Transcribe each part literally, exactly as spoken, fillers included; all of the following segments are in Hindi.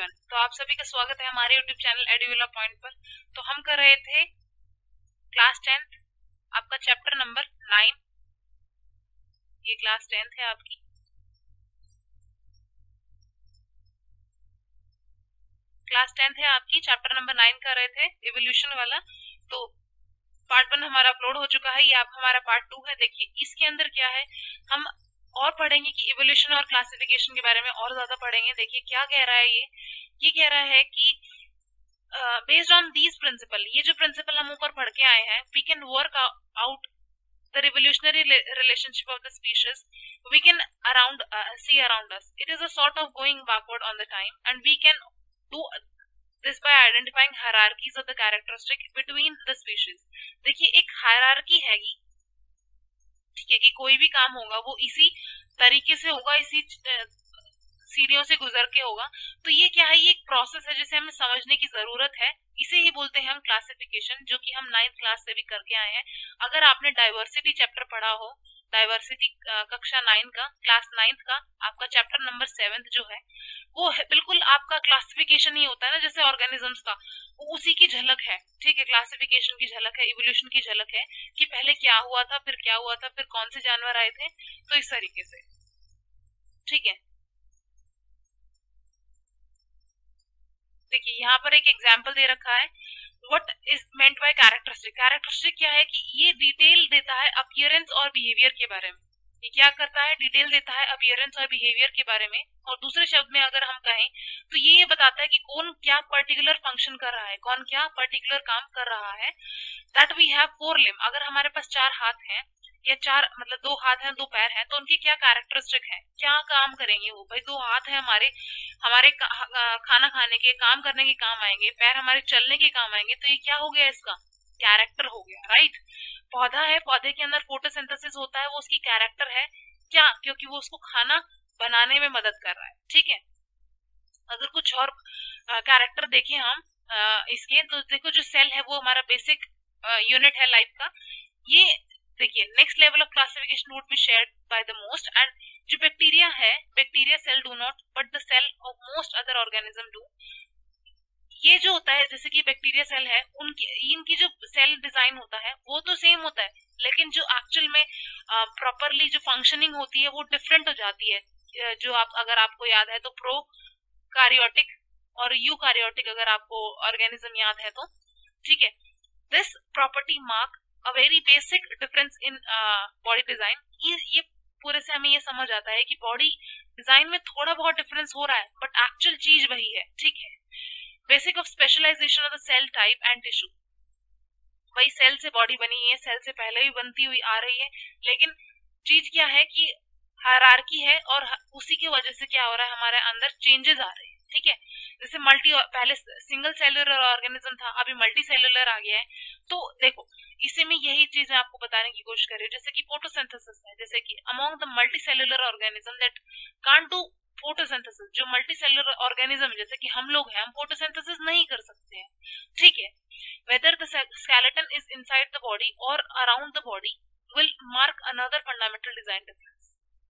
एवरीवन, तो आप सभी का स्वागत है हमारे यूट्यूब चैनल एडुविला पॉइंट पर। तो हम कर रहे थे क्लास टेंथ, आपका चैप्टर नंबर नाइन। ये क्लास टेंथ है आपकी। क्लास टेंथ है आपकी, चैप्टर नंबर नाइन कर रहे थे, इवोल्यूशन वाला। तो पार्ट वन हमारा अपलोड हो चुका है, ये आप हमारा पार्ट टू है। देखिए इसके अंदर क्या है, हम और पढ़ेंगे कि इवोल्यूशन और क्लासिफिकेशन के बारे में और ज्यादा पढ़ेंगे। देखिए क्या कह रहा है ये ये कह रहा है कि बेस्ड ऑन दीज प्रिंसिपल, ये जो प्रिंसिपल हम ऊपर पढ़ के आए हैं, we can work out the revolutionary relationship of the species we can around see around us. It is a sort of going backward on the time and we can do this by identifying hierarchies of the characteristic between the species. देखिए एक हायरार्की हैगी, ठीक है, कि कोई भी काम होगा वो इसी तरीके से होगा, इसी सीढ़ियों से गुजर के होगा। तो ये क्या है, ये एक प्रोसेस है जिसे हमें समझने की जरूरत है। इसे ही बोलते हैं हम क्लासिफिकेशन, जो कि हम नाइन्थ क्लास से भी करके आए हैं। अगर आपने डाइवर्सिटी चैप्टर पढ़ा हो, डाइवर्सिटी कक्षा नाइन का, क्लास नाइन्थ का आपका चैप्टर नंबर सेवेंथ जो है, वो है बिल्कुल आपका क्लासिफिकेशन ही होता है ना, जैसे ऑर्गेनिजम्स का, वो उसी की झलक है। ठीक है, क्लासिफिकेशन की झलक है, इवोल्यूशन की झलक है कि पहले क्या हुआ था, फिर क्या हुआ था, फिर कौन से जानवर आए थे। तो इस तरीके से, ठीक है। देखिए यहाँ पर एक एग्जाम्पल दे रखा है, what is meant by characteristic. Characteristic क्या है कि ये डिटेल देता है अपीयरेंस और बिहेवियर के बारे में। ये क्या करता है, डिटेल देता है अपीयरेंस और बिहेवियर के बारे में। और दूसरे शब्द में अगर हम कहें तो ये ये बताता है कि कौन क्या पर्टिकुलर फंक्शन कर रहा है, कौन क्या पर्टिकुलर काम कर रहा है। That we have four limb, अगर हमारे पास चार हाथ हैं या चार मतलब दो हाथ हैं दो पैर हैं, तो उनके क्या कैरेक्टरिस्टिक है, क्या काम करेंगे वो। भाई दो हाथ है हमारे, हमारे खाना खाने के काम करने के काम आएंगे, पैर हमारे चलने के काम आएंगे। तो ये क्या हो गया, इसका कैरेक्टर हो गया, राइट। पौधा है, पौधे के अंदर फोटोसिंथेसिस होता है, वो उसकी कैरेक्टर है क्या, क्योंकि वो उसको खाना बनाने में मदद कर रहा है। ठीक है, अगर कुछ और कैरेक्टर देखें हम आ, इसके, तो देखो जो सेल है वो हमारा बेसिक यूनिट है लाइफ का। ये देखिए next level of classification would be shared by the most. And जो बैक्टीरिया है, bacteria cell do not but the cell of most other organism do. ये जो होता है, जैसे कि बैक्टीरिया सेल है, उनकी इनकी जो सेल डिजाइन होता है वो तो सेम होता है, लेकिन जो एक्चुअल में प्रॉपरली जो फंक्शनिंग होती है वो डिफरेंट हो जाती है। जो आप अगर आपको याद है तो प्रो कार्योटिक और यूकार्योटिक अगर आपको ऑर्गेनिज्म याद है तो, ठीक है। This property mark a very basic difference in body design. ये ये पूरे से हमें ये समझ आता है कि बॉडी डिजाइन में थोड़ा बहुत डिफरेंस हो रहा है, बट एक्चुअल चीज वही है। ठीक है, basic of specialisation of the cell type and tissue. वही सेल से बॉडी बनी है, सेल से पहले ही बनती हुई आ रही है, लेकिन चीज क्या है कि हायरार्की है और उसी की वजह से क्या हो रहा है, हमारे अंदर चेंजेस आ रहे हैं। ठीक है, जैसे मल्टी, पहले सिंगल सेलुलर ऑर्गेनिज्म था, अभी मल्टी सेलुलर आ गया है। तो देखो इसी में यही चीज मैं आपको बताने की कोशिश कर रही हूँ, जैसे कि फोटोसिंथेसिस है, जैसे कि among the multi cellular organism that can't do photosynthesis. जो मल्टी सेलुलर ऑर्गेनिज्म जैसे कि हम लोग हैं, हम फोटोसिंथेसिस नहीं कर सकते हैं। ठीक है, whether the skeleton is inside the body और around the body will mark another fundamental design difference.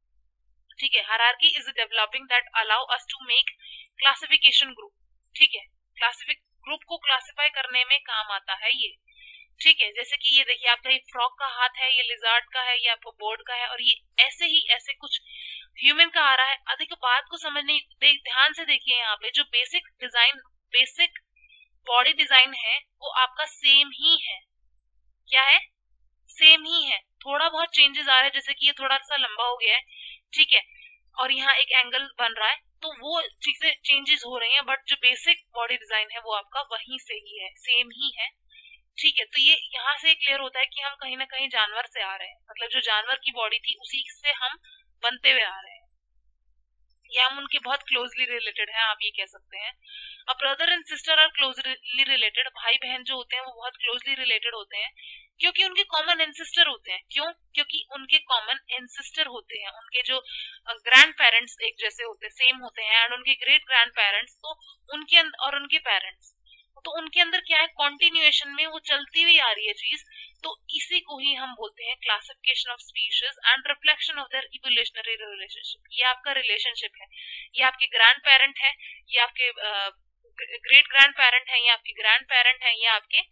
ठीक है, hierarchy is developing that allow us to make classification group. ठीक है, क्लासिफिक ग्रुप को क्लासिफाई करने में काम आता है ये। ठीक है, जैसे कि ये देखिए आपका ये फ्रॉग का हाथ है, ये लिजार्ड का है, ये आपको बर्ड का है, और ये ऐसे ही ऐसे कुछ ह्यूमन का आ रहा है। अधिक बात को समझने ध्यान से देखिए, यहाँ पे जो basic design, basic body design है वो आपका सेम ही है। क्या है, सेम ही है। थोड़ा बहुत चेंजेस आ रहे हैं, जैसे कि ये थोड़ा सा लंबा हो गया है, ठीक है, और यहाँ एक एंगल बन रहा है, तो वो चीजें चेंजेस हो रही हैं, बट जो बेसिक बॉडी डिजाइन है वो आपका वहीं से ही है, सेम ही है। ठीक है, तो ये यहाँ से क्लियर होता है कि हम कहीं ना कहीं जानवर से आ रहे हैं, मतलब जो जानवर की बॉडी थी उसी से हम बनते हुए आ रहे हैं, या हम उनके बहुत क्लोजली रिलेटेड हैं, आप ये कह सकते हैं। अब brother and sister are closely related, भाई बहन जो होते हैं वो बहुत क्लोजली रिलेटेड होते हैं, क्योंकि उनके कॉमन एंसेस्टर होते हैं। क्यों, क्योंकि उनके कॉमन एंसेस्टर होते हैं, उनके जो ग्रैंड पेरेंट्स एक जैसे होते हैं, सेम होते हैं, एंड उनके ग्रेट ग्रैंड पेरेंट्स, तो उनके और उनके पेरेंट्स, तो उनके अंदर क्या है, कॉन्टिन्यूएशन में वो चलती हुई आ रही है चीज। तो इसी को ही हम बोलते हैं classification of species and reflection of their evolutionary relationship. ये आपका रिलेशनशिप है, ये आपके ग्रैंड पेरेंट है, ये आपके ग्रेट ग्रैंड पेरेंट है, ये आपके ग्रैंड पेरेंट है, ये आपके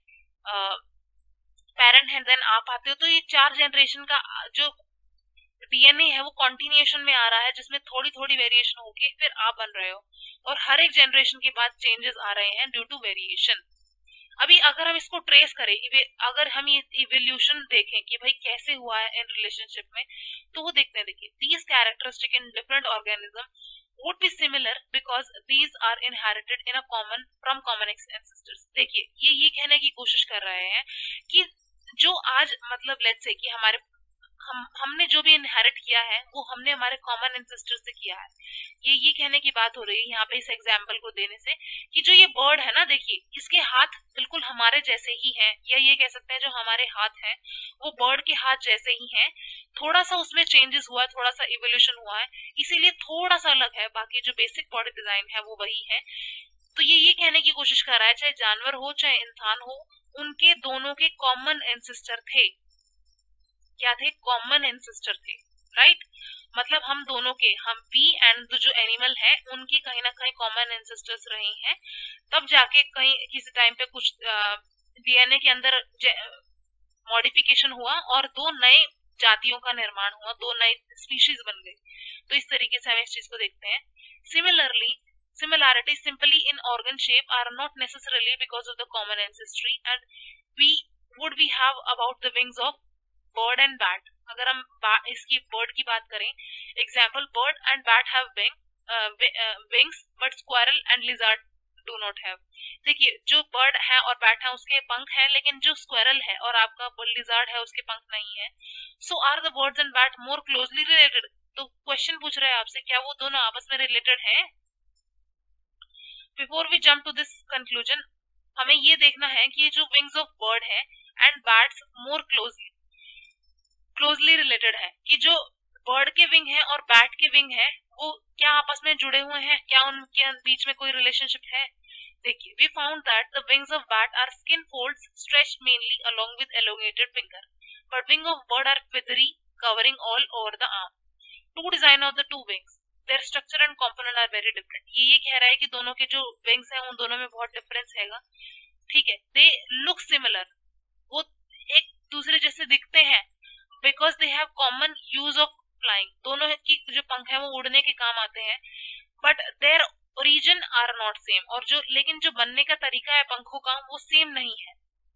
पेरेंट है, देन आप आते हो। तो ये चार जनरेशन का जो डीएनए है वो कॉन्टिन्यूएशन में आ रहा है, जिसमें थोड़ी थोड़ी वेरिएशन होके फिर आप बन रहे हो, और हर एक जनरेशन के बाद चेंजेस आ रहे हैं ड्यू टू वेरिएशन। अभी अगर हम इसको ट्रेस करें, अगर हम ये इवोल्यूशन देखें कि भाई कैसे हुआ है इन रिलेशनशिप में, तो वो देखते हैं। देखिए, these characteristic in different organism would be similar because these are inherited in a common from common ancestors. देखिए, ये ये कहने की कोशिश कर रहे हैं कि जो आज मतलब लेट्स से कि हमारे हम हमने जो भी इनहेरिट किया है वो हमने हमारे कॉमन एंसेस्टर से किया है। ये ये कहने की बात हो रही है यहाँ पे इस एग्जाम्पल को देने से कि जो ये बर्ड है ना, देखिए इसके हाथ बिल्कुल हमारे जैसे ही हैं, या ये कह सकते हैं जो हमारे हाथ हैं वो बर्ड के हाथ जैसे ही हैं। थोड़ा सा उसमें चेंजेस हुआ है, थोड़ा सा इवोल्यूशन हुआ है, इसीलिए थोड़ा सा अलग है, बाकी जो बेसिक बॉडी डिजाइन है वो वही है। तो ये ये कहने की कोशिश कर रहा है चाहे जानवर हो चाहे इंसान हो, उनके दोनों के कॉमन एंसेस्टर थे। क्या थे? कॉमन एंसेस्टर थे, राइट। मतलब हम दोनों के, हम वी एंड जो एनिमल है उनके कहीं ना कहीं कॉमन एंसेस्टर्स रहे हैं, तब जाके कहीं किसी टाइम पे कुछ डीएनए के अंदर मॉडिफिकेशन हुआ और दो नए जातियों का निर्माण हुआ, दो नए स्पीशीज बन गए। तो इस तरीके से हम इस चीज को देखते हैं। Similarly similarities simply in organ shape are not necessarily because of the common ancestry, and we would we have about the wings of bird and bat। अगर हम इसकी bird की बात करें, example bird and bat have wing, uh, wings but squirrel and lizard do not have। देखिए, जो bird है और bat है उसके पंख है, लेकिन जो squirrel है और आपका lizard है उसके पंख नहीं है। so are the birds and bat more closely related? तो क्वेश्चन पूछ रहे हैं आपसे, क्या वो दोनों आपस में रिलेटेड हैं? Before we jump to this conclusion, हमें ये देखना है कि ये जो wings of bird है and bats more closely closely related है, कि जो bird के wing है और bat के wing है वो क्या आपस में जुड़े हुए हैं, क्या उनके बीच में कोई relationship है? देखिए, we found that the wings of bat are skin folds stretched mainly along with elongated finger, but wing of bird are feathery covering all over the arm। Two design of the two wings, their structure and component are very different। ये ये कह रहा है कि दोनों के जो विंग्स हैं उन दोनों में बहुत डिफरेंस हैगा, ठीक है। दे लुक सिमिलर, वो एक दूसरे जैसे दिखते हैं, because they have common use of flying. दोनों की जो पंख है वो उड़ने के काम आते हैं, but their origin are not same. और जो लेकिन जो बनने का तरीका है पंखों का वो सेम नहीं है।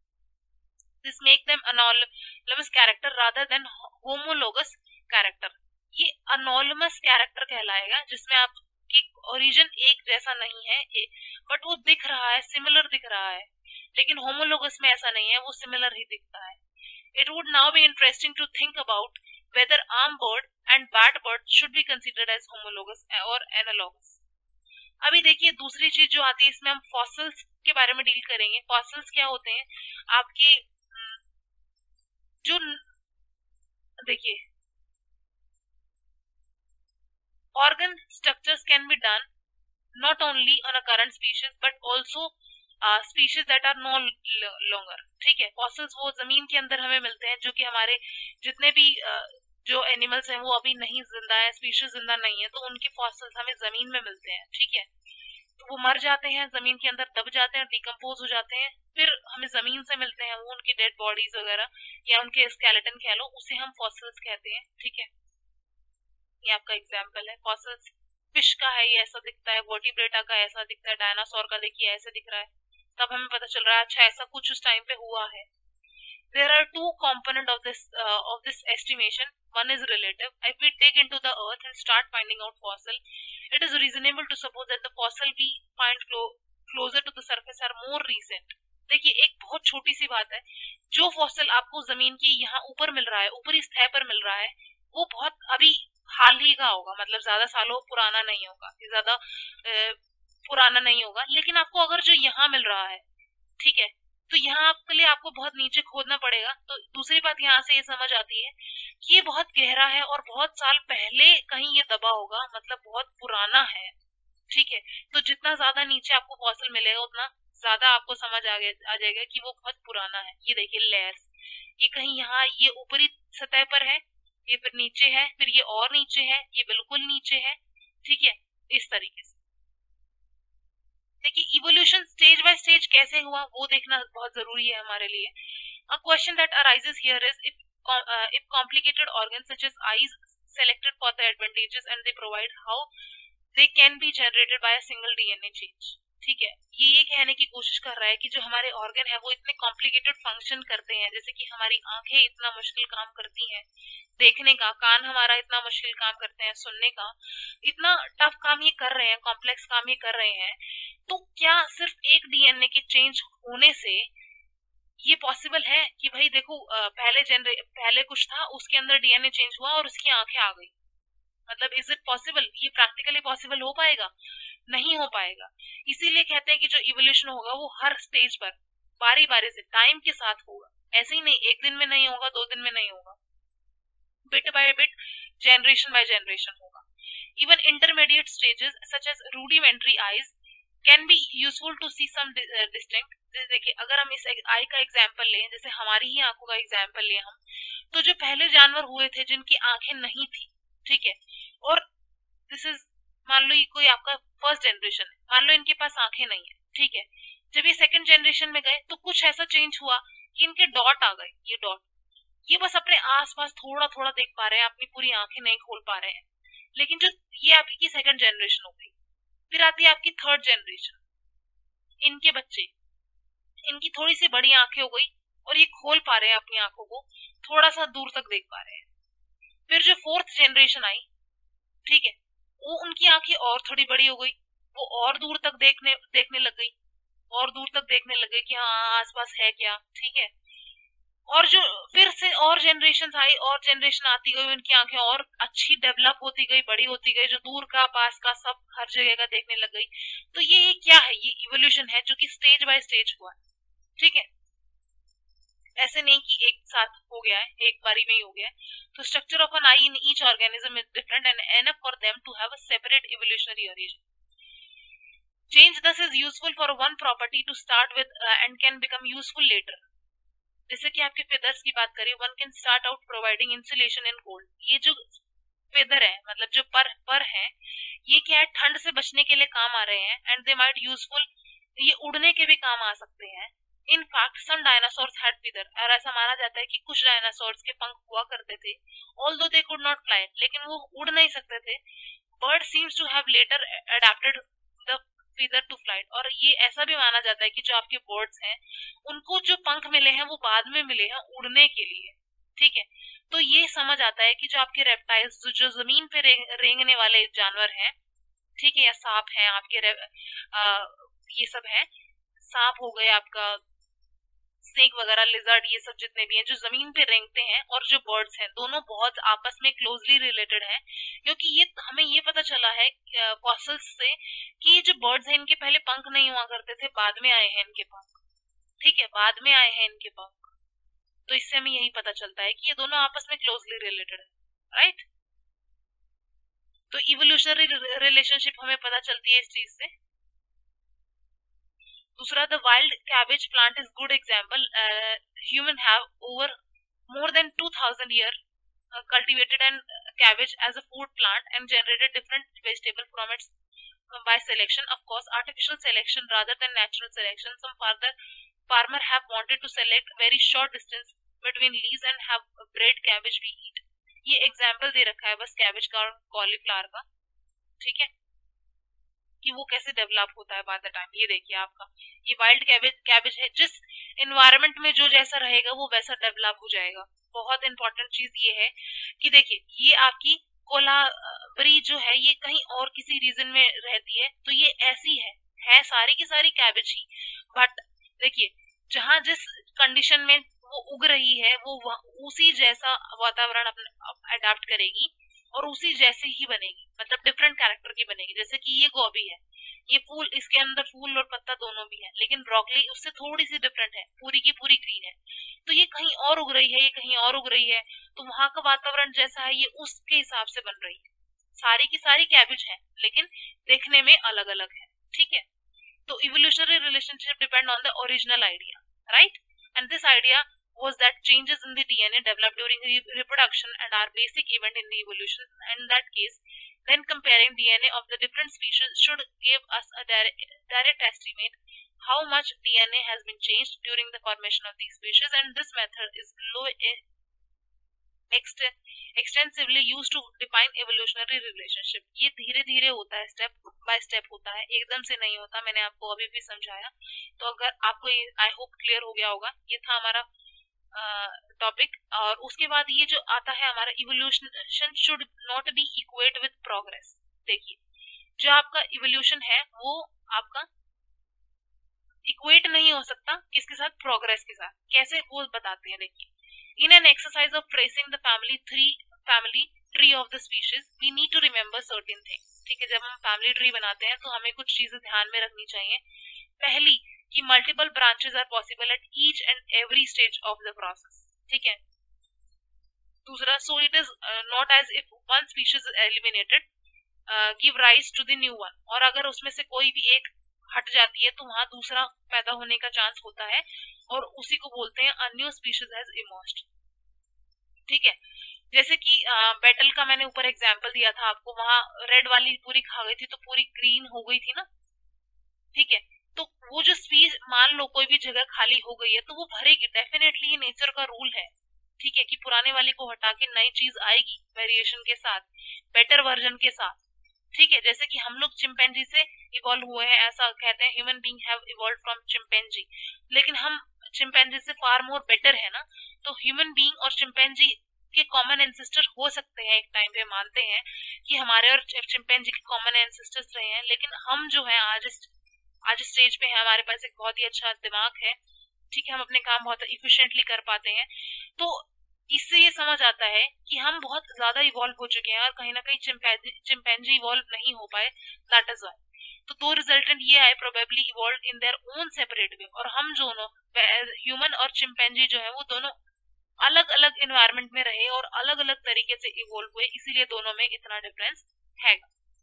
This make them analogous character rather than homologous character. ये अनोलमस कैरेक्टर कहलाएगा, जिसमें आपके ओरिजिन एक जैसा नहीं है, बट वो दिख रहा है, सिमिलर दिख रहा है। लेकिन होमोलोगस में ऐसा नहीं है, वो सिमिलर ही दिखता है। It would now be interesting to think about whether arm bird and bat bird should be considered as homologous और एनालॉगस। अभी देखिए, दूसरी चीज जो आती है इसमें हम फॉसिल्स के बारे में डील करेंगे। फॉसिल्स क्या होते हैं? आपके जो देखिए, organ structures can be done not only on a current species but also uh, species that are no longer, ठीक है। फॉसिल्स वो जमीन के अंदर हमें मिलते हैं, जो कि हमारे जितने भी uh, जो एनिमल्स हैं वो अभी नहीं जिंदा है, स्पीशीज जिंदा नहीं है, तो उनके फॉसिल्स हमें जमीन में मिलते हैं, ठीक है। तो वो मर जाते हैं, जमीन के अंदर दब जाते हैं, डिकम्पोज हो जाते हैं, फिर हमें जमीन से मिलते हैं वो, उनकी डेड बॉडीज वगैरह या उनके स्केलेटन कह लो, उसे हम फॉसिल्स कहते हैं, ठीक है। ये आपका एग्जाम्पल है। फॉसिल्स फिश का है, ये ऐसा दिखता है, वर्टिब्रेटा का ऐसा दिखता है, डायनासोर का देखिए ऐसे दिख रहा है, तब हमें पता चल रहा है अच्छा ऐसा कुछ उस टाइम पे हुआ है। There are two components of this uh, of this estimation. One is relative. If we dig into the earth and start finding out fossil, it is reasonable to suppose that the fossil we find clo closer to the surface are more recent। देखिए, एक बहुत छोटी सी बात है, जो फॉसिल आपको जमीन की यहाँ ऊपर मिल रहा है, ऊपरी सतह पर मिल रहा है, वो बहुत अभी हाल ही का होगा, मतलब ज्यादा सालों पुराना नहीं होगा, ज्यादा पुराना नहीं होगा। लेकिन आपको अगर जो यहाँ मिल रहा है, ठीक है, तो यहाँ आपके लिए आपको बहुत नीचे खोदना पड़ेगा। तो दूसरी बात यहाँ से ये समझ आती है कि ये बहुत गहरा है और बहुत साल पहले कहीं ये दबा होगा, मतलब बहुत पुराना है, ठीक है। तो जितना ज्यादा नीचे आपको फॉसिल मिलेगा उतना ज्यादा आपको समझ आ, आ जाएगा कि वो बहुत पुराना है। ये देखिए लेयर्स, ये कहीं यहाँ ये ऊपरी सतह पर है, ये फिर नीचे है, फिर ये और नीचे है, ये बिल्कुल नीचे है, ठीक है, इस तरीके से। देखिए इवोल्यूशन स्टेज बाय स्टेज कैसे हुआ वो देखना बहुत जरूरी है हमारे लिए। A question that arises here is if if complicated organs such as eyes selected for the advantages and they provide how they can be generated by a single D N A change। ठीक है, ये ये कहने की कोशिश कर रहा है कि जो हमारे ऑर्गन है वो इतने कॉम्प्लिकेटेड फंक्शन करते हैं, जैसे कि हमारी आंखें इतना मुश्किल काम करती हैं देखने का, कान हमारा इतना मुश्किल काम करते हैं सुनने का, इतना टफ काम ये कर रहे हैं, कॉम्प्लेक्स काम ये कर रहे हैं, तो क्या सिर्फ एक डीएनए के चेंज होने से ये पॉसिबल है कि भाई देखो पहले जनरे पहले कुछ था उसके अंदर डीएनए चेंज हुआ और उसकी आंखें आ गई, मतलब इज इट पॉसिबल? ये प्रैक्टिकली पॉसिबल हो पाएगा? नहीं हो पाएगा। इसीलिए कहते हैं कि जो इवोल्यूशन होगा वो हर स्टेज पर बारी बारी से टाइम के साथ होगा, ऐसे ही नहीं, एक दिन में नहीं होगा, दो दिन में नहीं होगा, bit by bit, generation by generation होगा। Even intermediate stages such as rudimentary eyes can be useful to see some distinct. देखिए अगर हम इस आई का एग्जाम्पल लें, जैसे हमारी ही आंखों का एग्जाम्पल लें हम, तो जो पहले जानवर हुए थे जिनकी आंखें नहीं थी, ठीक है, और दिस इज मान लो ये कोई आपका फर्स्ट जनरेशन है, मान लो इनके पास आंखें नहीं है, ठीक है, जब ये सेकंड जनरेशन में गए तो कुछ ऐसा चेंज हुआ कि इनके डॉट आ गए, ये डॉट, ये बस अपने आसपास थोड़ा थोड़ा देख पा रहे हैं, अपनी पूरी आंखें नहीं खोल पा रहे हैं। लेकिन जो ये आपकी सेकंड जनरेशन हो गई, फिर आती है आपकी थर्ड जनरेशन, इनके बच्चे, इनकी थोड़ी सी बड़ी आंखें हो गई और ये खोल पा रहे हैं अपनी आंखों को, थोड़ा सा दूर तक देख पा रहे हैं। फिर जो फोर्थ जनरेशन आई, ठीक है, वो उनकी आंखें और थोड़ी बड़ी हो गई, वो और दूर तक देखने देखने लग गई, और दूर तक देखने लग गई कि हाँ आसपास है क्या, ठीक है। और जो फिर से और जनरेशन आई, और जनरेशन आती गई, उनकी आंखें और अच्छी डेवलप होती गई, बड़ी होती गई, जो दूर का पास का सब हर जगह का देखने लग गई। तो ये, ये क्या है? ये इवोल्यूशन है जो कि स्टेज बाय स्टेज हुआ है, ठीक है, ऐसे नहीं कि एक साथ हो गया है, एक बारी में ही हो गया है। तो structure of an eye in each organism is different and enough for them to have a separate evolutionary origin. Change thus is useful for one property to start with uh, and can become useful later। जैसे कि आपके फेदर्स की बात करें, one can start out providing insulation in cold. ये जो फेदर है, मतलब जो पर पर है, ये क्या है, ठंड से बचने के लिए काम आ रहे हैं, एंड दे माइट यूजफुल, ये उड़ने के भी काम आ सकते हैं। In fact some dinosaurs had feather, और ऐसा माना जाता है कि कुछ डायनासोर्स के पंख हुआ करते थे, although they could not fly, लेकिन वो उड़ नहीं सकते थे। Bird seems to have later adapted the feather to flight, और ये ऐसा भी माना जाता है कि जो आपके बर्ड्स हैं उनको जो पंख मिले हैं वो बाद में मिले हैं उड़ने के लिए, ठीक है। तो ये समझ आता है कि जो आपके रेप्टाइल्स, जो, जो जमीन पे रे, रेंगने वाले जानवर हैं, ठीक है, या सांप हैं आपके, आ, ये सब है, सांप हो गए आपका, स्नेक वगैरह, लिजर्ड, ये सब जितने भी हैं जो जमीन पे रेंगते हैं, और जो बर्ड्स हैं, दोनों बहुत आपस में क्लोजली रिलेटेड हैं, क्योंकि ये हमें ये पता चला है फॉसिल्स से कि ये जो बर्ड्स हैं इनके पहले पंख नहीं हुआ करते थे, बाद में आए हैं इनके पंख, ठीक है, बाद में आए हैं इनके पंख। तो इससे हमें यही पता चलता है कि ये दोनों आपस में क्लोजली रिलेटेड है, राइट। तो इवोल्यूशनरी रिलेशनशिप हमें पता चलती है इस चीज से। दूसरा, the wild cabbage plant is good example. Human have over more than two thousand year cultivated and cabbage as a food plant and generated different vegetable from its uh, by selection, of course artificial selection rather than natural selection. Some further farmer have wanted to select very short distance between leaves and have bred cabbage we eat। ये एग्जाम्पल दे रखा है बस कैबेज का और कॉलीफ्लावर का, ठीक है, कि वो कैसे डेवलप होता है बाय द टाइम। ये देखिए आपका ये वाइल्ड कैबेज कैबेज है, जिस एनवायरनमेंट में जो जैसा रहेगा वो वैसा डेवलप हो जाएगा। बहुत इंपॉर्टेंट चीज ये है कि देखिए ये आपकी कोलाबरी जो है ये कहीं और किसी रीजन में रहती है, तो ये ऐसी है है सारी की सारी कैबेज ही, बट देखिए जहां जिस कंडीशन में वो उग रही है वो उसी जैसा वातावरण अपने अडाप्ट करेगी और उसी जैसे ही बनेगी, मतलब डिफरेंट कैरेक्टर की बनेगी। जैसे कि ये गोभी है, ये फूल, इसके अंदर फूल और पत्ता दोनों भी है, लेकिन ब्रोकली उससे थोड़ी सी डिफरेंट है, पूरी की पूरी ग्रीन है। तो ये कहीं और उग रही है, ये कहीं और उग रही है, तो वहां का वातावरण जैसा है ये उसके हिसाब से बन रही है। सारी की सारी कैबेज है लेकिन देखने में अलग अलग है, ठीक है। तो evolutionary relationship depend on the original idea, right, and this idea was that changes in the D N A developed during re- reproduction and are basic event in the evolution. And in that case, then comparing D N A of the different species should give us a direct, direct estimate how much D N A has been changed during the formation of these species, and this method is low extent, extensively used to define evolutionary relationship. ये धीरे धीरे होता है, स्टेप बाय स्टेप होता है, एकदम से नहीं होता, मैंने आपको अभी भी समझाया। तो अगर आपको ये आई होप क्लियर हो गया होगा, ये था हमारा टॉपिक। uh, और उसके बाद ये जो आता है हमारा evolution should not be equate with progress. देखिए जो आपका इवोल्यूशन है वो आपका इक्वेट नहीं हो सकता किसके साथ, प्रोग्रेस के साथ। कैसे वो बताते हैं, देखिए in an exercise of tracing the family three family tree of the species we need to remember certain things. ठीक है, जब हम फैमिली ट्री बनाते हैं तो हमें कुछ चीजें ध्यान में रखनी चाहिए। पहली कि multiple branches are possible at each and every stage of the process. ठीक है, दूसरा so it is not as if one species eliminated give rise to the new one, और अगर उसमें से कोई भी एक हट जाती है तो वहां दूसरा पैदा होने का चांस होता है, और उसी को बोलते हैं a new species has emerged. ठीक है, जैसे कि बेटल का मैंने ऊपर एग्जांपल दिया था आपको, वहां रेड वाली पूरी खा गई थी तो पूरी ग्रीन हो गई थी ना। ठीक है, तो वो जो स्पीस मान लो कोई भी जगह खाली हो गई है तो वो भरेगी, डेफिनेटली ये नेचर का रूल है। ठीक है, कि पुराने वाली को हटा के नई चीज आएगी वेरिएशन के साथ, बेटर वर्जन के साथ। ठीक है, जैसे कि हम लोग चिंपैंजी से इवॉल्व हुए हैं, ऐसा कहते हैं human being have evolved from chimpanzee, लेकिन हम चिंपैंजी से फार मोर बेटर है ना। तो ह्यूमन बीइंग और चिंपैंजी के कॉमन एंसेस्टर हो सकते हैं, एक टाइम पे मानते हैं कि हमारे और चिंपैंजी के कॉमन एंसेस्टर्स रहे हैं, लेकिन हम जो है आज आज स्टेज पे है, हमारे पास एक बहुत ही अच्छा दिमाग है। ठीक है, हम अपने काम बहुत इफिशिएंटली कर पाते हैं। तो इससे ये समझ आता है कि हम बहुत ज्यादा इवॉल्व हो चुके हैं और कहीं ना कहीं चिंपैंजी चिंपैंजी इवॉल्व नहीं हो पाए, दैट इज व्हाई। तो दो रिजल्टेंट ये आए, probably evolve in their own separate way, और हम दोनों ह्यूमन और चिंपैंजी जो है वो दोनों अलग अलग एनवायरनमेंट में रहे और अलग अलग तरीके से इवॉल्व हुए, इसीलिए दोनों में इतना डिफरेंस है।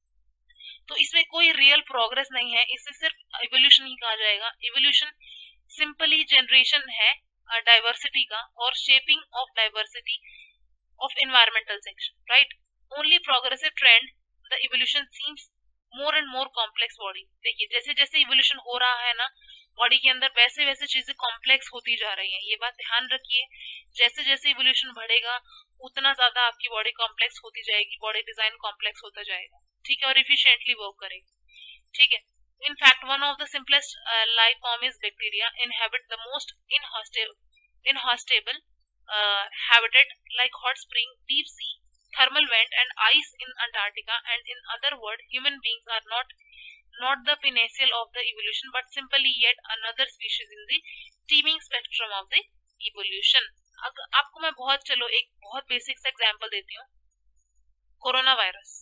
तो इसमें कोई रियल प्रोग्रेस नहीं है, इसे सिर्फ इवोल्यूशन ही कहा जाएगा। इवोल्यूशन सिंपली जनरेशन है डाइवर्सिटी का और shaping of diversity of environmental section, right. Only progressive trend the evolution seems more and more complex body. देखिए जैसे जैसे इवोल्यूशन हो रहा है ना बॉडी के अंदर, वैसे वैसे चीजें कॉम्प्लेक्स होती जा रही हैं, ये बात ध्यान रखिए। जैसे जैसे इवोल्यूशन बढ़ेगा उतना ज्यादा आपकी बॉडी कॉम्प्लेक्स होती जाएगी, बॉडी डिजाइन कॉम्प्लेक्स होता जाएगा। ठीक है, और इफिशिएंटली वर्क करेगी। ठीक है, in fact one of the simplest uh, life form is bacteria inhabit the most inhostable inhospitable uh, habitat like hot spring, deep sea, thermal vent and ice in Antarctica, and in other words human beings are not not the pinnacle of the evolution but simply yet another species in the teeming spectrum of the evolution। अब आपको मैं बहुत चलो एक बहुत बेसिक सा एग्जांपल देती हूँ, कोरोना वायरस।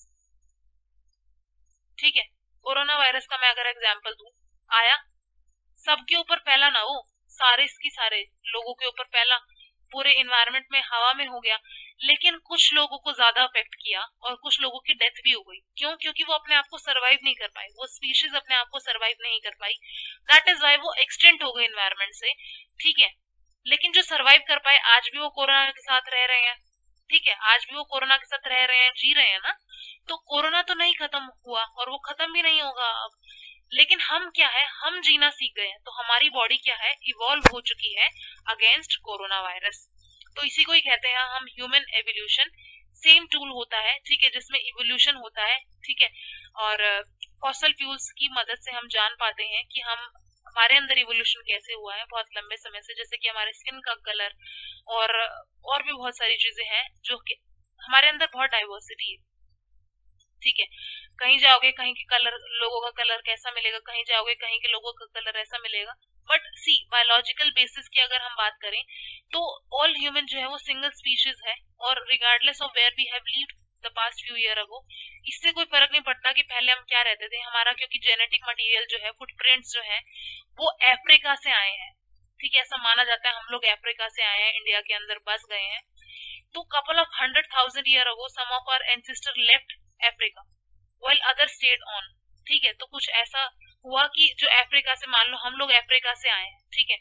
ठीक है, कोरोना वायरस का मैं अगर एग्जांपल दूं, आया सबके ऊपर फैला ना, वो सारे इसकी सारे लोगों के ऊपर फैला, पूरे एनवायरनमेंट में हवा में हो गया, लेकिन कुछ लोगों को ज्यादा अफेक्ट किया और कुछ लोगों की डेथ भी हो गई। क्यों? क्योंकि वो अपने आप को सरवाइव नहीं कर पाई, वो स्पीशीज अपने आप को सरवाइव नहीं कर पाई, दैट इज वाई वो एक्सटेंट हो गई एनवायरनमेंट से। ठीक है, लेकिन जो सरवाइव कर पाए आज भी वो कोरोना के साथ रह रहे हैं। ठीक है, आज भी वो कोरोना के साथ रह रहे हैं, जी रहे हैं ना। तो कोरोना तो नहीं खत्म हुआ और वो खत्म भी नहीं होगा अब, लेकिन हम क्या है, हम जीना सीख गए हैं। तो हमारी बॉडी क्या है, इवॉल्व हो चुकी है अगेंस्ट कोरोना वायरस। तो इसी को ही कहते हैं हम ह्यूमन एवोल्यूशन। सेम टूल होता है, ठीक है, जिसमें इवोल्यूशन होता है। ठीक है, और फॉसिल फ्यूल्स की मदद से हम जान पाते हैं कि हम हमारे अंदर इवोल्यूशन कैसे हुआ है बहुत लंबे समय से, जैसे कि हमारे स्किन का कलर और और भी बहुत सारी चीजें हैं जो कि हमारे अंदर बहुत डाइवर्सिटी है। ठीक है, कहीं जाओगे कहीं के कलर लोगों का कलर कैसा मिलेगा, कहीं जाओगे कहीं के लोगों का कलर ऐसा मिलेगा। बट सी बायोलॉजिकल बेसिस की अगर हम बात करें तो ऑल ह्यूमन जो है वो सिंगल स्पीशीज है, और regardless of where we have lived the past few year ago, इससे कोई फर्क नहीं पड़ता कि पहले हम क्या रहते थे। हमारा क्योंकि जेनेटिक मटेरियल जो है, फुटप्रिंट्स जो है वो अफ्रीका से आए हैं। ठीक है, ऐसा माना जाता है हम लोग अफ्रीका से आए हैं, इंडिया के अंदर बस गए हैं। तो couple of hundred thousand year ago some of our ancestor left Africa while other stayed on। ठीक है, तो कुछ ऐसा हुआ कि जो अफ्रीका से, मान लो हम लोग अफ्रीका से आए हैं, ठीक है,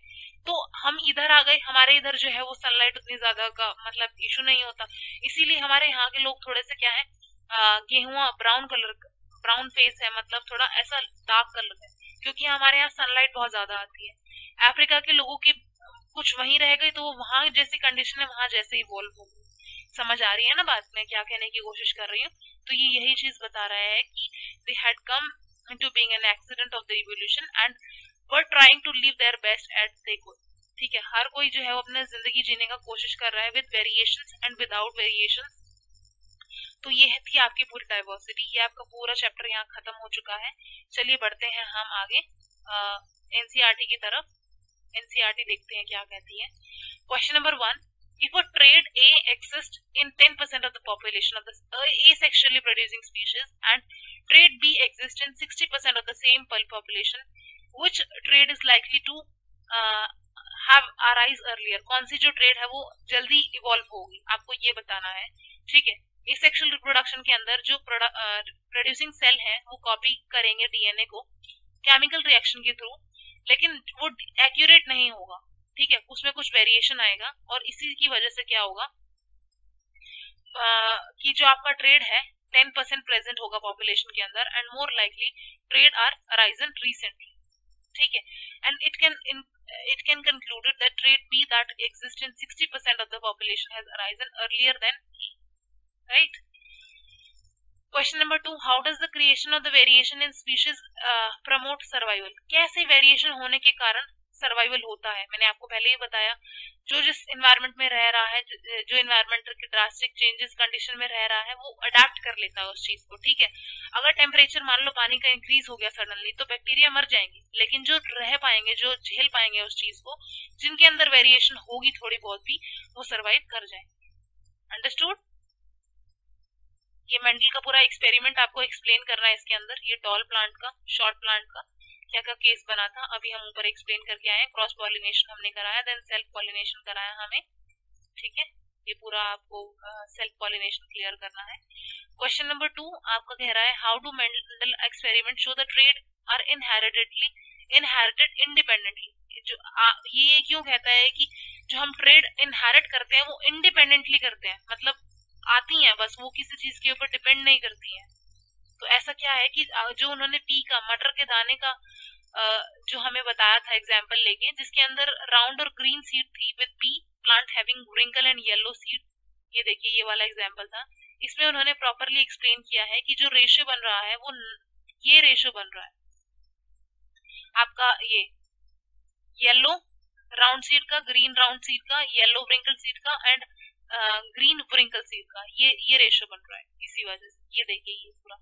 तो हम इधर आ गए, हमारे इधर जो है वो सनलाइट उतनी ज्यादा का मतलब इशू नहीं होता, इसीलिए हमारे यहाँ के लोग थोड़े से क्या है, गेहुआ ब्राउन कलर, ब्राउन फेस है, मतलब थोड़ा ऐसा डार्क कलर है, क्योंकि हमारे यहाँ सनलाइट बहुत ज्यादा आती है। अफ्रीका के लोगों की कुछ वहीं रह गई तो वो वहां जैसी कंडीशन है वहां जैसे ही इवॉल्व हो गई। समझ आ रही है ना बात में क्या कहने की कोशिश कर रही हूँ? तो ये यही चीज बता रहा है कि they had come into being an accident of the evolution and were trying to live their best at they could. ठीक है, हर कोई जो है वो अपने जिंदगी जीने का कोशिश कर रहा है with variations and without variations. तो ये है थी आपकी पूरी डाइवर्सिटी। ये आपका पूरा चैप्टर यहाँ खत्म हो चुका है। चलिए बढ़ते हैं हम आगे एनसीईआरटी की तरफ। एनसीईआरटी देखते हैं क्या कहती है। Question number one, if a trait A exists in ten percent of the population of the uh, asexually producing species and trait B exists in sixty percent of the same population, which trait is likely to uh, have arise earlier? कौन सी जो trait है वो जल्दी इवॉल्व होगी, आपको ये बताना है। ठीक है, एसेक्सुअल रिप्रोडक्शन के अंदर जो प्रोड्यूसिंग सेल है वो कॉपी करेंगे डीएनए को केमिकल रिएक्शन के थ्रू, लेकिन वो एक्यूरेट नहीं होगा। ठीक है, उसमें कुछ वेरिएशन आएगा और इसी की वजह से क्या होगा आ, कि जो आपका ट्रेड है टेन परसेंट प्रेजेंट होगा पॉपुलेशन के अंदर and more likely trait are arisen recently. ठीक है, and it can it can concluded that trait be that exist in sixty percent of the population has arisen earlier than E. Right. Question number two, how does the creation of the variation in species promote survival? कैसे वेरिएशन होने के कारण सर्वाइवल होता है? मैंने आपको पहले ही बताया, जो जिस एनवायरनमेंट में रह रहा है, जो एनवायरमेंट के ड्रास्टिक चेंजेस कंडीशन में रह रहा है, वो अडेप्ट कर लेता है उस चीज को। ठीक है, अगर टेम्परेचर मान लो पानी का इंक्रीज हो गया सडनली तो बैक्टीरिया मर जाएंगे, लेकिन जो रह पाएंगे, जो झेल पाएंगे उस चीज को, जिनके अंदर वेरिएशन होगी थोड़ी बहुत भी, वो सर्वाइव कर जाएंगे। अंडरस्टूड? ये मेंडल का पूरा एक्सपेरिमेंट आपको एक्सप्लेन करना है इसके अंदर। ये टॉल प्लांट का, शॉर्ट प्लांट का क्या क्या केस बना था अभी हम ऊपर एक्सप्लेन करके आए। क्रॉस पॉलिनेशन हमने कराया, देन सेल्फ पॉलिनेशन कराया हमें। ठीक है, ये पूरा आपको सेल्फ पॉलिनेशन क्लियर करना है। क्वेश्चन नंबर टू आपका कह रहा है, how do Mendel experiment show the trait are inheritedly inherited independently? जो आ, ये क्यों कहता है कि जो हम ट्रेड इनहेरिट करते हैं वो इंडिपेंडेंटली करते हैं, मतलब आती हैं बस, वो किसी चीज के ऊपर डिपेंड नहीं करती हैं। तो ऐसा क्या है कि जो उन्होंने पी का, मटर के दाने का जो हमें बताया था एग्जाम्पल लेके, जिसके अंदर राउंड और ग्रीन सीड थी with pea plant having wrinkle and yellow seed, ये देखिए ये वाला एग्जाम्पल था। इसमें उन्होंने प्रॉपरली एक्सप्लेन किया है कि जो रेशियो बन रहा है वो ये रेशियो बन रहा है आपका, ये येलो राउंड सीड का, ग्रीन राउंड सीड का, येलो व्रिंकल सीड का एंड ग्रीन व्रिंकल सीड का, ये ये रेशियो बन रहा है इसी वजह से। ये देखिए ये पूरा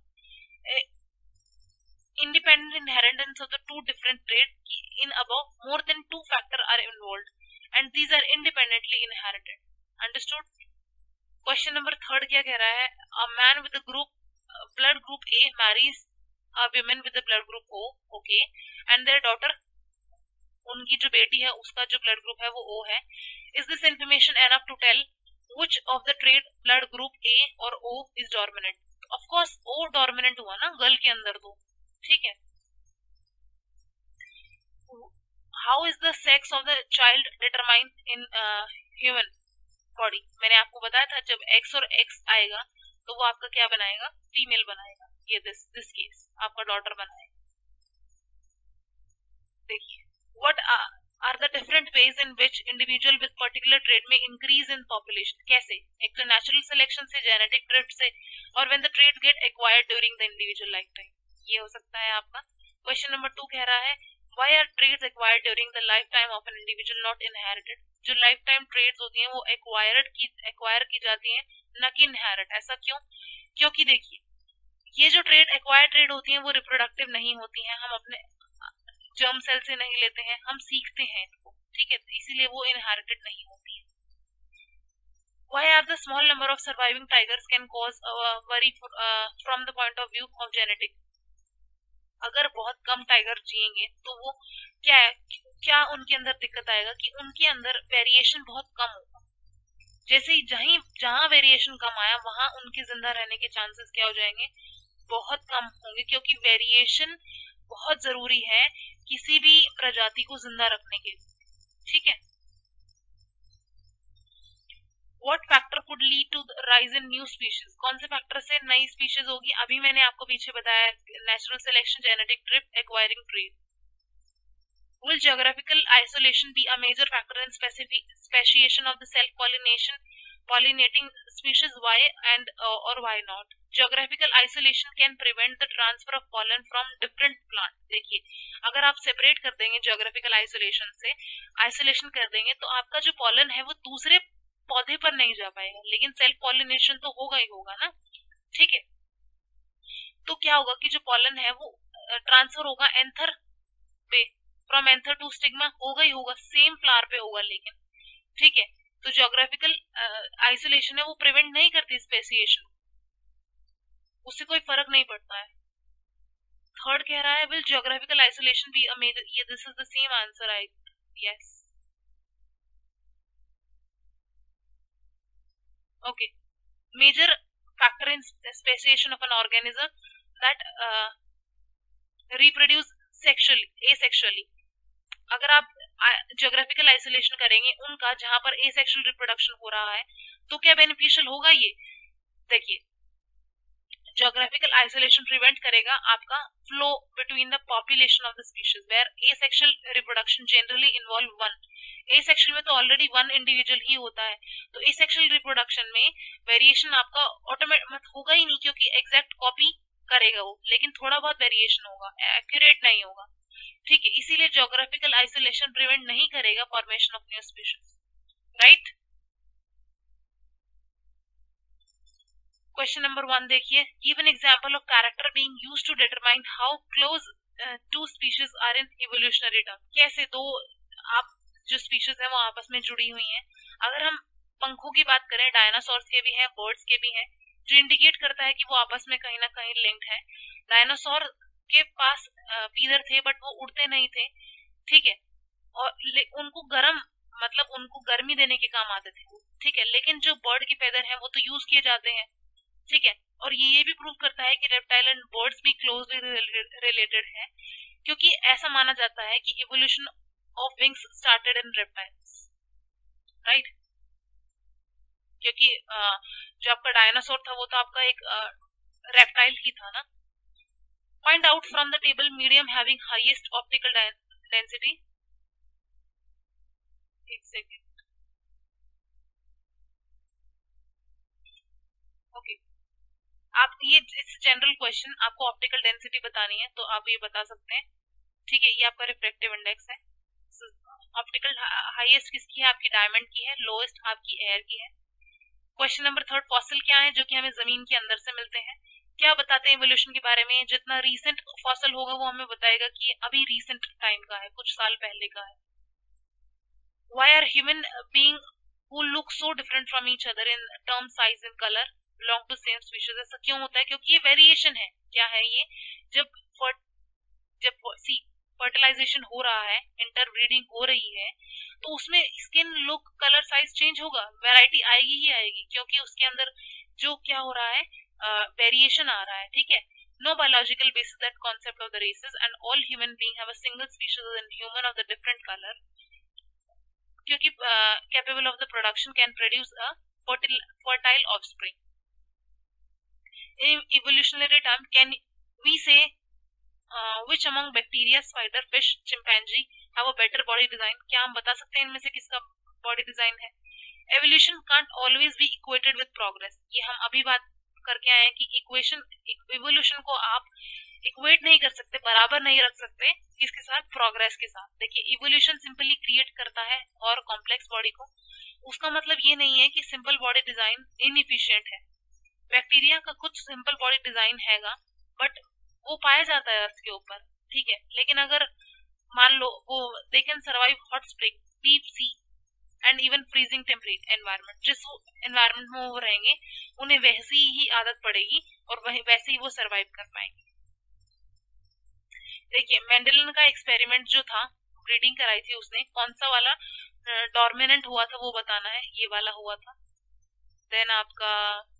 independent inheritance of the two different traits in above more than two factor are involved and these are independently inherited. Understood? Question number third क्या कह रहा है, a man with the group uh, blood group A marries a woman with the blood group O, okay, and their daughter, उनकी जो बेटी है उसका जो blood group है वो O है। Is this information enough to tell which of the trait blood group A or O is dominant? Of course O dominant हुआ ना गर्ल के अंदर तो। ठीक है, how is the sex of the child determine in human body? मैंने आपको बताया था जब एक्स और एक्स आएगा तो वो आपका क्या बनाएगा, फीमेल बनाएगा। ये दिस दिस केस आपका डॉटर बनाएगा। देखिए, what are the different ways in which individual with particular trait में इंक्रीज इन पॉपुलेशन? कैसे? एक तो नेचुरल सिलेक्शन से, जेनेटिक ड्रिफ्ट से, और when the trait get acquired during the individual life time, ये हो सकता है आपका। क्वेश्चन नंबर टू कह रहा है, why are traits acquired during the life time of an individual not inherited? जो लाइफ टाइम ट्रेड्स होती हैं वो एक्वायर्ड की एक्वायर की जाती हैं, न कि इनहेरिट। ऐसा क्यों? क्योंकि देखिए, ये जो ट्रेड एक्वायर्ड ट्रेड होती हैं वो रिप्रोडक्टिव नहीं होती हैं, हम अपने जर्म सेल से नहीं लेते हैं, हम सीखते हैं इनको। ठीक है, इसीलिए वो इनहेरिटेड नहीं होती है। Why are the small number of surviving tigers can cause uh, worry for, uh, from the point of view of genetic? अगर बहुत कम टाइगर जिएंगे तो वो क्या है, क्या उनके अंदर दिक्कत आएगा कि उनके अंदर वेरिएशन बहुत कम होगा। जैसे ही जहीं जहां वेरिएशन कम आया वहां उनके जिंदा रहने के चांसेस क्या हो जाएंगे, बहुत कम होंगे, क्योंकि वेरिएशन बहुत जरूरी है किसी भी प्रजाति को जिंदा रखने के लिए। ठीक है। What factor could lead to the rise in new species? कौन से फैक्टर से नई स्पीशीज होगी? अभी मैंने आपको पीछे बताया, natural selection, genetic drift, acquiring trait. Will geographical isolation be a major factor in specific speciation of the self-pollination pollinating species? Why and uh, or why not? Geographical isolation can prevent the transfer of pollen from different plants. देखिए, अगर आप सेपरेट कर देंगे geographical isolation से, isolation कर देंगे तो आपका जो pollen है वो दूसरे पौधे पर नहीं जा पाएगा, लेकिन सेल्फ पॉलिनेशन तो होगा ही होगा ना, ठीक है। तो क्या होगा कि जो पॉलन है वो ट्रांसफर होगा एंथर पे, फ्रॉम एंथर टू स्टिग्मा, होगा ही होगा, सेम फ्लावर पे होगा, लेकिन ठीक है। तो ज्योग्राफिकल आइसोलेशन है वो प्रिवेंट नहीं करती स्पेसिएशन, उससे कोई फर्क नहीं पड़ता है। थर्ड कह रहा है will geographical isolation be a major, ये this is the same answer, I yes okay. Major factor in speciation of an organism that uh, reproduce sexually, asexually. अगर आप ज्योग्राफिकल आइसोलेशन करेंगे उनका जहां पर एसेक्सुअल रिप्रोडक्शन हो रहा है तो क्या बेनिफिशियल होगा ये? देखिए, ज्योग्राफिकल आइसोलेशन प्रिवेंट करेगा आपका flow between the population of the species where asexual reproduction generally involve one. Asexual में तो ऑलरेडी वन इंडिविजुअल ही होता है, तो एसेक्सुअल रिप्रोडक्शन में वेरिएशन आपका ऑटोमेटिक होगा ही नहीं, क्योंकि एग्जैक्ट कॉपी करेगा वो, लेकिन थोड़ा बहुत वेरिएशन होगा, एक्यूरेट नहीं होगा, ठीक है। इसीलिए ज्योग्राफिकल आइसोलेशन प्रिवेंट नहीं करेगा formation of new species, right. Question number one देखिए, give an example of character being used to determine how close two species are in evolutionary term. कैसे दो आप जो स्पीशीज है वो आपस में जुड़ी हुई हैं. अगर हम पंखों की बात करें, डायनासोर्स के भी हैं, बर्ड्स के भी हैं, जो इंडिकेट करता है कि वो आपस में कहीं ना कहीं लिंक्ड है. डायनासोर के पास फीदर थे बट वो उड़ते नहीं थे, ठीक है, और उनको गर्म मतलब उनको गर्मी देने के काम आते थे, ठीक है, लेकिन जो बर्ड के फेदर हैं वो तो यूज किए जाते हैं, ठीक है। और ये ये भी प्रूव करता है कि रेप्टाइल एंड बर्ड्स भी क्लोजली रिलेटेड है, क्योंकि ऐसा माना जाता है कि evolution of wings started in reptiles, right, क्योंकि जो आपका डायनासोर था वो तो आपका एक रेप्टाइल ही था ना. Find out from the table medium having highest optical density. एक सेकेंड, ओके okay. आप ये इस जनरल क्वेश्चन आपको ऑप्टिकल डेंसिटी बतानी है तो आप ये बता सकते हैं, ठीक है. ये आपका रिफ्रैक्टिव इंडेक्स है. ऑप्टिकल हाईएस्ट किसकी है? आपकी डायमंड की है. लोएस्ट आपकी एयर की है. क्वेश्चन नंबर थर्ड, फॉसिल क्या है जो कि हमें जमीन के अंदर से मिलते हैं. क्या बताते हैं इवोल्यूशन के बारे में? जितना रीसेंट फॉसिल होगा वो हमें बताएगा कि अभी रीसेंट टाइम का है, कुछ साल पहले का है. Why are human being who look so different from each other in term, size and colour belong to same species? ऐसा क्यों होता है? क्योंकि ये वेरिएशन है. क्या है ये? जब फर्ट, जब सी फर्टिलाइजेशन हो रहा है, इंटरब्रीडिंग हो रही है, तो उसमें skin, look, colour, size change होगा, वैरायटी आएगी ही आएगी, क्योंकि उसके अंदर जो क्या हो रहा है, वेरिएशन uh, आ रहा है, ठीक है. No biological basis that concept of the races and all human being have a single species and human of the different colour, क्योंकि capable of the production can produce a fertile offspring. In evolutionary term, can we say uh, which among bacteria, spider, fish, chimpanzee have a better body design? क्या हम बता सकते हैं इनमें से किसका बॉडी डिजाइन है? Evolution can't always be equated with progress. ये हम अभी बात करके आए हैं कि इक्वेशन, इवोल्यूशन को आप इक्वेट नहीं कर सकते, बराबर नहीं रख सकते किसके साथ? प्रोग्रेस के साथ. देखिए, इवोल्यूशन सिंपली क्रिएट करता है और कॉम्प्लेक्स बॉडी को. उसका मतलब ये नहीं है कि सिंपल बॉडी डिजाइन इनएफिशिएंट है. बैक्टीरिया का कुछ सिंपल बॉडी डिजाइन हैगा, बट वो पाया जाता है अर्थ के ऊपर, ठीक है. लेकिन अगर मान लो वो they can survive hot spring, deep sea and even freezing temperate environment. जिस एनवायरनमेंट में वो रहेंगे उन्हें वैसी ही आदत पड़ेगी और वही वैसे ही वो सर्वाइव कर पाएंगे. देखिए, मेंडेलियन का एक्सपेरिमेंट जो था, ब्रीडिंग कराई थी उसने, कौन सा वाला डोमिनेंट हुआ था वो बताना है. ये वाला हुआ था. देन आपका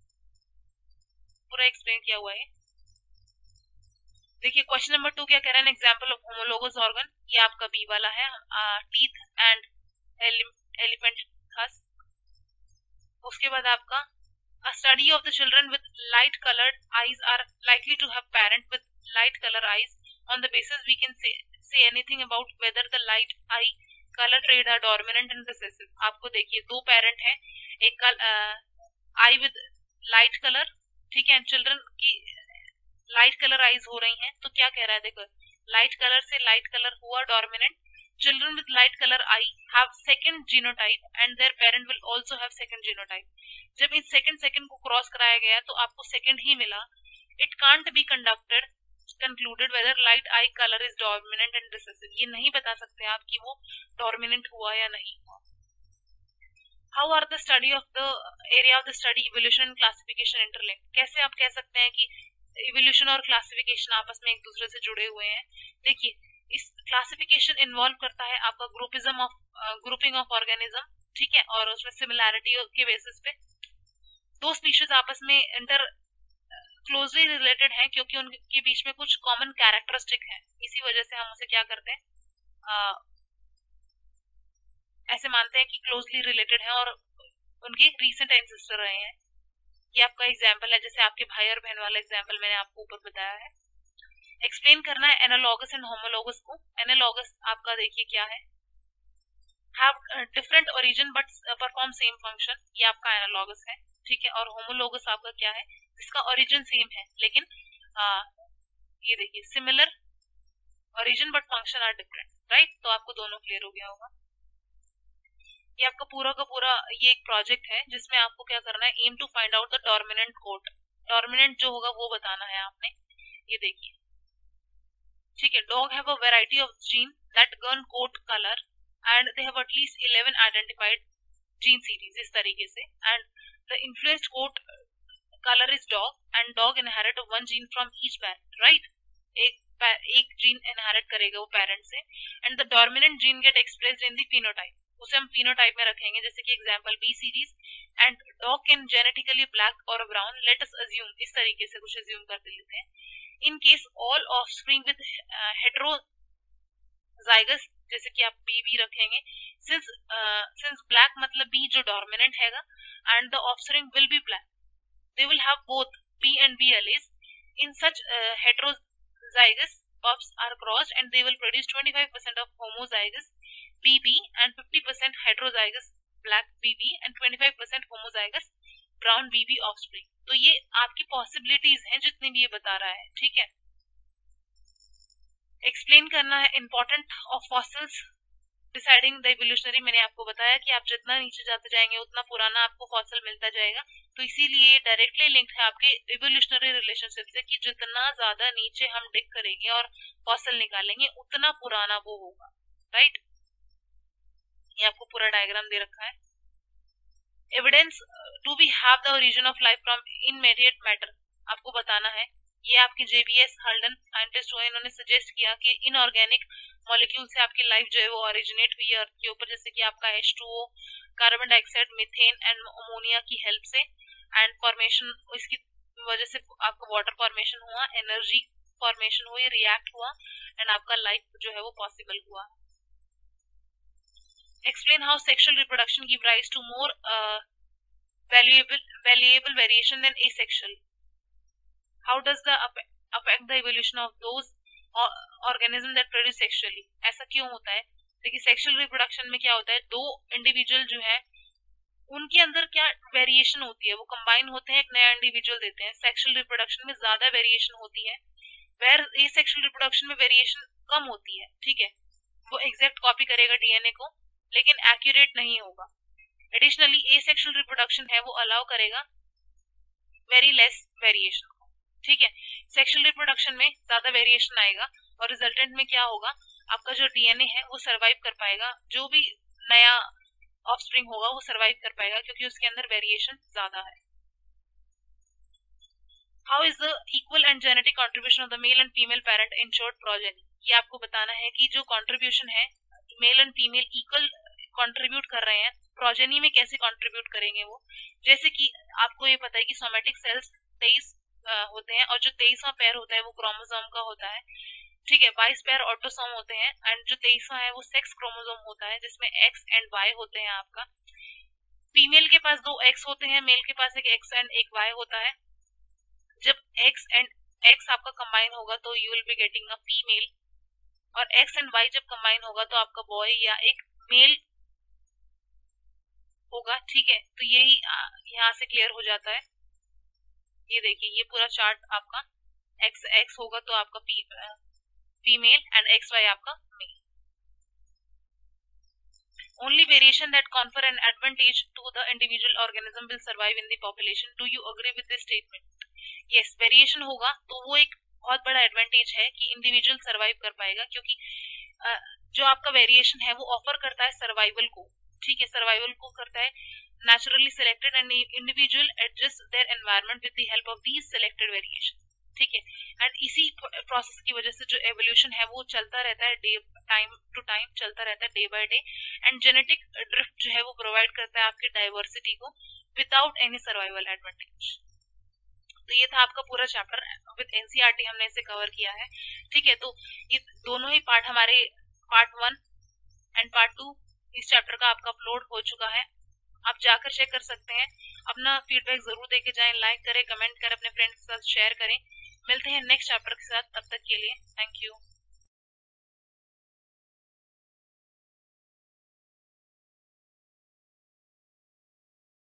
पूरा एक्सप्लेन किया हुआ है. देखिए, क्वेश्चन नंबर टू क्या कह रहा है? An example of homologous organ. ये आपका बी वाला है, टीथ एंड एलिफेंट थस। उसके बाद आपका a study of the children with light colored eyes are likely to have parent with light color eyes. On the basis we can say say anything about whether the light eye color trait are dominant and recessive. आपको देखिए दो पेरेंट हैं, एक आई विद लाइट कलर, ठीक है, चिल्ड्रन की लाइट कलर आईज हो रही हैं, तो क्या कह रहा है, देखो लाइट कलर से लाइट कलर हुआ dominant, children with light color eye have second genotype and their parent will also have second genotype. जब इस second second को क्रॉस कराया गया तो आपको second ही मिला. It can't be conducted concluded whether light eye color is dominant and recessive. ये नहीं बता सकते आप कि वो dominant हुआ या नहीं हुआ. How are the study of the area of the study evolution and classification interlinked? कैसे आप कह सकते हैं कि evolution और classification आपस में एक दूसरे से जुड़े हुए हैं? देखिए इस क्लासिफिकेशन इन्वॉल्व करता है आपका groupism of grouping of organism, ठीक है, और उसमें सिमिलैरिटी के बेसिस पे दो स्पीशीज आपस में इंटर क्लोजली रिलेटेड हैं क्योंकि उनके बीच में कुछ कॉमन कैरेक्टरिस्टिक है. इसी वजह से हम उसे क्या करते हैं, आ, ऐसे मानते हैं कि क्लोजली रिलेटेड है और उनके रीसेंट एंसेस्टर रहे हैं. ये आपका एग्जाम्पल है, जैसे आपके भाई और बहन वाला एग्जाम्पल मैंने आपको ऊपर बताया है. एक्सप्लेन करना है एनालॉगस एंड होमोलॉगस को. एनालॉगस आपका देखिए क्या है, have different origin but perform same function, ये आपका एनालॉगस है, ठीक है. और होमोलॉगस आपका क्या है, जिसका ओरिजिन सेम है लेकिन आ, ये देखिए similar origin but function are different, right. तो आपको दोनों क्लियर हो गया होगा. ये आपका पूरा का पूरा ये एक प्रोजेक्ट है जिसमें आपको क्या करना है, aim to find out the dominant coat. Dominant जो होगा वो बताना है आपने. ये देखिए, ठीक है, dog have a variety of gene that govern coat colour and they have at least eleven identified gene series, इस तरीके से. And the influenced coat colour is dog and dog inherit one gene from each parent, right. एक एक जीन इनहेरिट करेगा वो पेरेंट से. And the dominant gene get expressed in the phenotype, उसे हम फिनोटाइप में रखेंगे, जैसे कि example B series. And dog can genetically black और ब्राउन, लेट अस अज्यूम, इस तरीके से कुछ अज्यूम कर लेते हैं. In case all offspring with uh, heterozygous, जैसे कि आप B भी रखेंगे, since uh, since black मतलब B जो dominant हैगा and the offspring will be black, they will have both B and B alleles. In such uh, heterozygous pups are crossed and they will produce twenty-five percent of homozygous B B and fifty percent heterozygous black B B and twenty-five percent homozygous brown bb offspring. तो ये आपकी पॉसिबिलिटीज हैं जितनी भी ये बता रहा है, ठीक है. एक्सप्लेन करना है important of fossils deciding the evolutionary. मैंने आपको बताया कि आप जितना नीचे जाते जाएंगे उतना पुराना आपको फॉसिल मिलता जाएगा, तो इसीलिए डायरेक्टली लिंक है आपके इवोल्यूशनरी रिलेशनशिप से कि जितना ज्यादा नीचे हम डिग करेंगे और फॉसिल निकालेंगे उतना पुराना वो होगा, राइट. ये आपको पूरा डायग्राम दे रखा है. Evidence do we have the origin of life from inanimate matter, आपको बताना है. ये आपके जेबीएस हल्डन साइंटिस्ट हुए, इन्होंने सजेस्ट किया कि इनऑर्गेनिक मॉलिक्यूल से आपकी लाइफ जो है वो ओरिजिनेट हुई है अर्थ के ऊपर, जैसे कि आपका H two O, carbon dioxide, methane and ammonia की हेल्प से. एंड फॉर्मेशन, इसकी वजह से आपका वाटर फॉर्मेशन हुआ, एनर्जी फॉर्मेशन हुई, रिएक्ट हुआ एंड आपका लाइफ जो है वो पॉसिबल हुआ. Explain how sexual reproduction give rise to more uh, valuable valuable variation than asexual. How does the affect the evolution of those organisms that produce sexually? ऐसा क्यों होता है? देखिए सेक्सुअल रिप्रोडक्शन में क्या होता है, दो इंडिविजुअल जो है उनके अंदर क्या वेरिएशन होती है, वो कंबाइन होते हैं, एक नया इंडिविजुअल देते हैं. सेक्सुअल रिप्रोडक्शन में ज्यादा वेरिएशन होती है, वेर एसेक्सुअल रिप्रोडक्शन में वेरिएशन कम होती है, ठीक है. वो एग्जैक्ट कॉपी करेगा डीएनए को लेकिन एक्यूरेट नहीं होगा. एडिशनली एसेक्सुअल रिप्रोडक्शन है वो अलाउ करेगा वेरी लेस वेरिएशन को, ठीक है. सेक्सुअल रिप्रोडक्शन में ज्यादा वेरिएशन आएगा और रिजल्टेंट में क्या होगा, आपका जो डीएनए है वो सरवाइव कर पाएगा, जो भी नया ऑफस्प्रिंग होगा वो सरवाइव कर पाएगा क्योंकि उसके अंदर वेरिएशन ज्यादा है. How is the equal and genetic contribution of the male and female parent ensured progeny. ये आपको बताना है कि जो कॉन्ट्रीब्यूशन है male and female equal contribute कर रहे हैं, प्रोजेनी में कैसे कंट्रीब्यूट करेंगे वो. जैसे कि आपको ये पता है कि सोमेटिक सेल्स तेईस होते हैं और जो तेईसवां पैर होता है वो क्रोमोसोम का होता है. ठीक है, बाईस पेयर ऑटोसोम होते हैं एंड जो तेईसवां है वो सेक्स क्रोमोसोम होता है जिसमें एक्स एंड वाई होते हैं आपका। फीमेल के पास दो एक्स होते हैं, मेल के पास एक एक्स एंड एक वाई होता है। जब एक्स एंड एक्स आपका कंबाइन होगा तो you will be getting a female, और एक्स एंड वाई जब कंबाइन होगा तो आपका बॉय या एक मेल होगा। ठीक है, तो यही यहाँ से क्लियर हो जाता है। ये देखिए, ये पूरा चार्ट आपका एक्स एक्स होगा तो आपका फी, फीमेल एंड एक्स वाई आपका male. Only variation that confer an advantage to the individual organism will survive in the population. Do you agree with this statement? Yes, variation होगा तो वो एक बहुत बड़ा एडवांटेज है कि इंडिविजुअल सरवाइव कर पाएगा, क्योंकि जो आपका वेरिएशन है वो ऑफर करता है सर्वाइवल को। ठीक है, सर्वाइवल को करता है। naturally selected and individual adjust their environment with the help of these selected variations। ठीक है, एंड इसी प्रोसेस की वजह से जो एवोल्यूशन है वो चलता रहता है, डे टाइम टू टाइम चलता रहता है, day by day. And genetic drift जो है वो प्रोवाइड करता है आपकी डाइवर्सिटी को विदाउट एनी सर्वाइवल एडवांटेज। तो ये था आपका पूरा चैप्टर, विद एनसीईआरटी हमने इसे कवर किया है। ठीक है, तो ये दोनों ही पार्ट हमारे part one and part two इस चैप्टर का आपका अपलोड हो चुका है, आप जाकर चेक कर सकते हैं। अपना फीडबैक जरूर देके जाएं, लाइक करें, कमेंट करें, अपने फ्रेंड्स के साथ शेयर करें। मिलते हैं नेक्स्ट चैप्टर के साथ, तब तक के लिए थैंक यू।